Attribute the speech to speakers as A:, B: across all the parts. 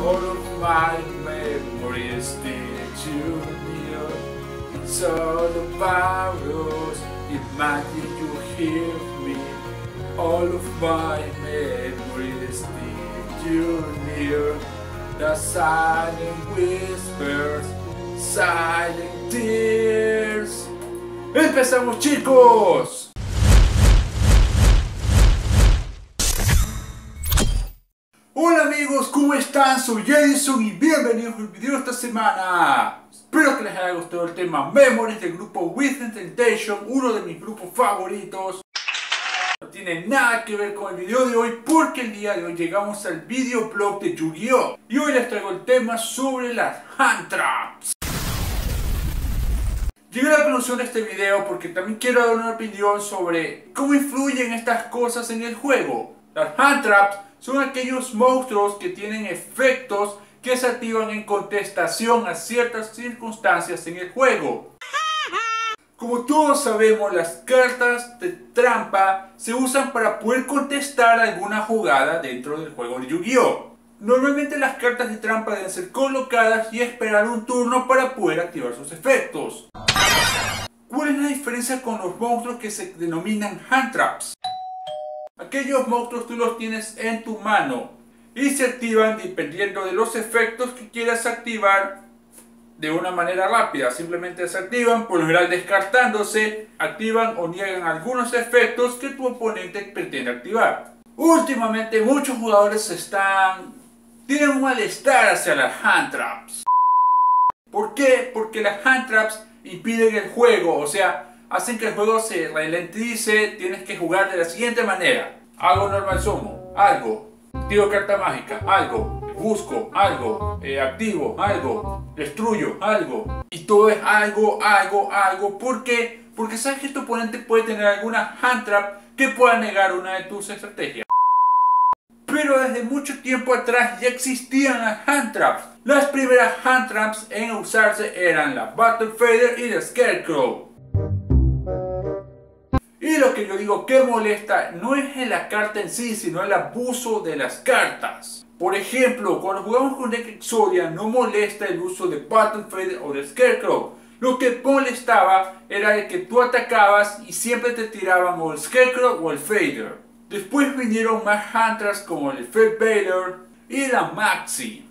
A: All of my memories that you knew. It's all about us, imagine you hear me. All of my memories that you knew. The silent whispers, silent tears. ¡Empezamos, chicos! Hola amigos, ¿cómo están? Soy Edison y bienvenidos al video de esta semana. Espero que les haya gustado el tema Memories del grupo Within Temptation, uno de mis grupos favoritos. No tiene nada que ver con el video de hoy porque el día de hoy llegamos al videoblog de Yu-Gi-Oh! Y hoy les traigo el tema sobre las hand traps. Llegué a la conclusión de este video porque también quiero dar una opinión sobre cómo influyen estas cosas en el juego. Las hand traps son aquellos monstruos que tienen efectos que se activan en contestación a ciertas circunstancias en el juego. Como todos sabemos, las cartas de trampa se usan para poder contestar alguna jugada dentro del juego de Yu-Gi-Oh! Normalmente las cartas de trampa deben ser colocadas y esperar un turno para poder activar sus efectos. ¿Cuál es la diferencia con los monstruos que se denominan hand traps? Aquellos monstruos tú los tienes en tu mano y se activan dependiendo de los efectos que quieras activar de una manera rápida. Simplemente se activan, por lo general descartándose, activan o niegan algunos efectos que tu oponente pretende activar. Últimamente muchos jugadores tienen un malestar hacia las hand traps. ¿Por qué? Porque las hand traps impiden el juego, o sea, hacen que el juego se ralentice. Tienes que jugar de la siguiente manera: hago normal sumo, algo, tiro carta mágica, algo, busco, algo, activo, algo, destruyo, algo. Y todo es algo. ¿Por qué? Porque sabes que tu oponente puede tener alguna hand trap que pueda negar una de tus estrategias. Pero desde mucho tiempo atrás ya existían las hand traps. Las primeras hand traps en usarse eran la Battle Fader y la Scarecrow. Y lo que yo digo que molesta no es en la carta en sí, sino el abuso de las cartas. Por ejemplo, cuando jugamos con deck Exodia no molesta el uso de Battle Fader o de Scarecrow. Lo que molestaba era el que tú atacabas y siempre te tiraban o el Scarecrow o el Fader. Después vinieron más hand traps como el Fate Vader y la Maxi.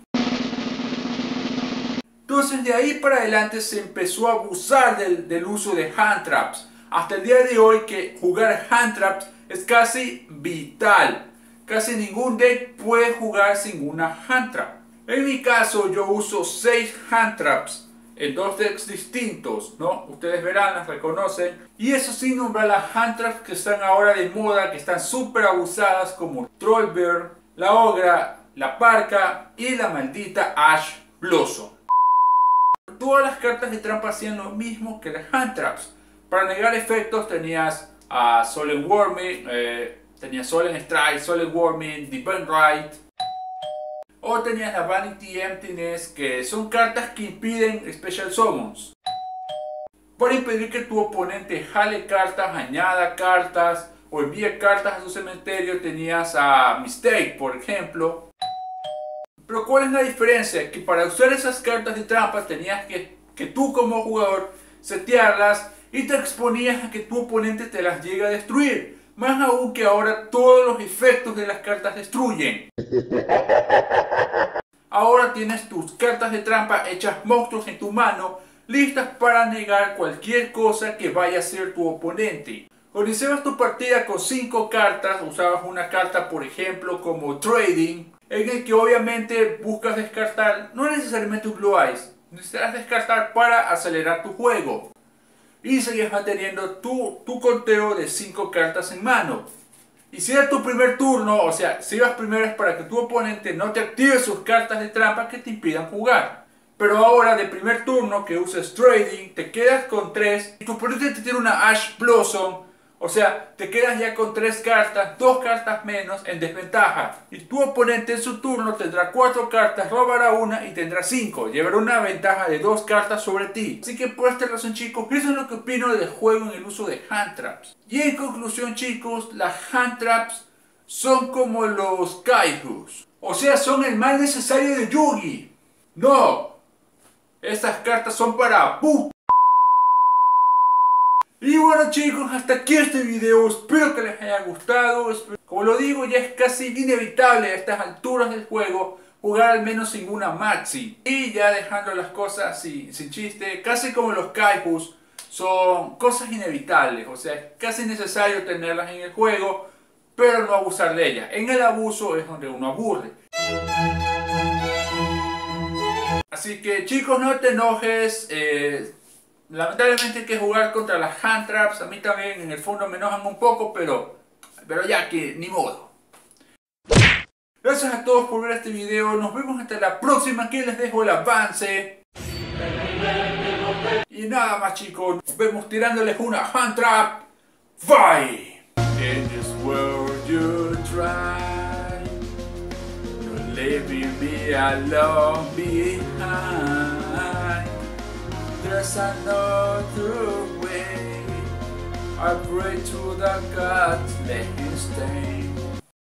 A: Entonces de ahí para adelante se empezó a abusar del uso de hand traps. Hasta el día de hoy que jugar hand traps es casi vital. Casi ningún deck puede jugar sin una hand trap. En mi caso yo uso 6 hand traps en 2 decks distintos, ¿no? Ustedes verán, las reconocen. Y eso sin nombrar las hand traps que están ahora de moda, que están súper abusadas, como Trollbear, la Ogra, la Parka y la maldita Ash Blossom. Todas las cartas de trampa hacían lo mismo que las hand traps. Para negar efectos tenías a Solemn Warming, tenías Solemn Strike, Solemn Warming, Divine Right. O tenías la Vanity Emptiness, que son cartas que impiden Special Summons. Para impedir que tu oponente jale cartas, añada cartas o envíe cartas a su cementerio tenías a Mistake, por ejemplo. Pero ¿cuál es la diferencia? Que para usar esas cartas de trampa tenías que tú como jugador setearlas y te exponías a que tu oponente te las llegue a destruir. Más aún que ahora todos los efectos de las cartas destruyen. Ahora tienes tus cartas de trampa hechas monstruos en tu mano, listas para negar cualquier cosa que vaya a hacer tu oponente. Cuando iniciabas tu partida con 5 cartas, usabas una carta por ejemplo como Trading, en el que obviamente buscas descartar, no necesariamente un Blue Eyes, necesitas descartar para acelerar tu juego. Y seguías manteniendo tu conteo de 5 cartas en mano. Y si era tu primer turno, o sea, si ibas primero es para que tu oponente no te active sus cartas de trampa que te impidan jugar. Pero ahora de primer turno que uses Trading, te quedas con 3 y tu oponente te tiene una Ash Blossom. O sea, te quedas ya con 3 cartas, 2 cartas menos en desventaja. Y tu oponente en su turno tendrá 4 cartas, robará una y tendrá 5. Llevará una ventaja de 2 cartas sobre ti. Así que por esta razón, chicos, eso es lo que opino del juego en el uso de hand traps. Y en conclusión, chicos, las hand traps son como los kaijus. O sea, son el mal necesario de Yugi. No, estas cartas son para pu. Y bueno chicos, hasta aquí este video, espero que les haya gustado. Como lo digo, ya es casi inevitable a estas alturas del juego jugar al menos sin una maxi. Y ya dejando las cosas sin chiste, casi como los kaijus, son cosas inevitables. O sea, es casi necesario tenerlas en el juego, pero no abusar de ellas. En el abuso es donde uno aburre. Así que chicos, no te enojes. Lamentablemente hay que jugar contra las hand traps. A mí también en el fondo me enojan un poco, pero ya que ni modo. Gracias a todos por ver este video. Nos vemos hasta la próxima. Aquí les dejo el avance. Y nada más chicos, nos vemos tirándoles una hand trap. Bye. In this world you try to leave me alone behind. There's another way. I pray to the gods, let him stay.